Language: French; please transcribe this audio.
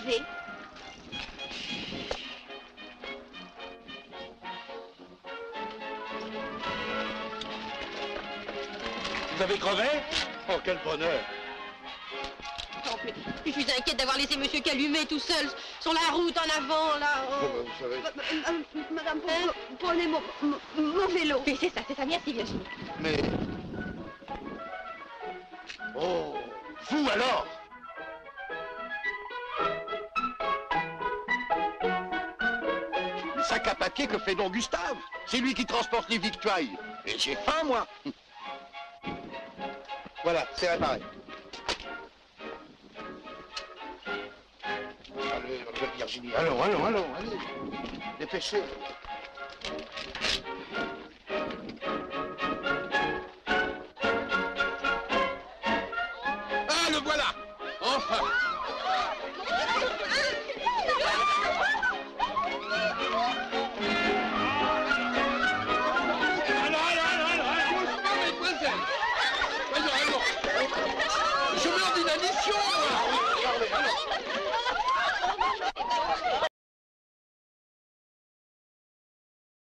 arrivé? Vous avez crevé? Oh, quel bonheur! Oh, mais je suis inquiète d'avoir laissé Monsieur Calumet tout seul sur la route en avant, là. Oh. Vous savez... Madame, prenez mon vélo. Oui, c'est ça, merci Virginie. Mais... Oh, vous alors? Le sac à papier que fait donc Gustave? C'est lui qui transporte les victuailles. Et j'ai faim, moi. Voilà, c'est réparé. Allez, Virginie, allons, allez. Dépêchez. Ah, le voilà! Enfin!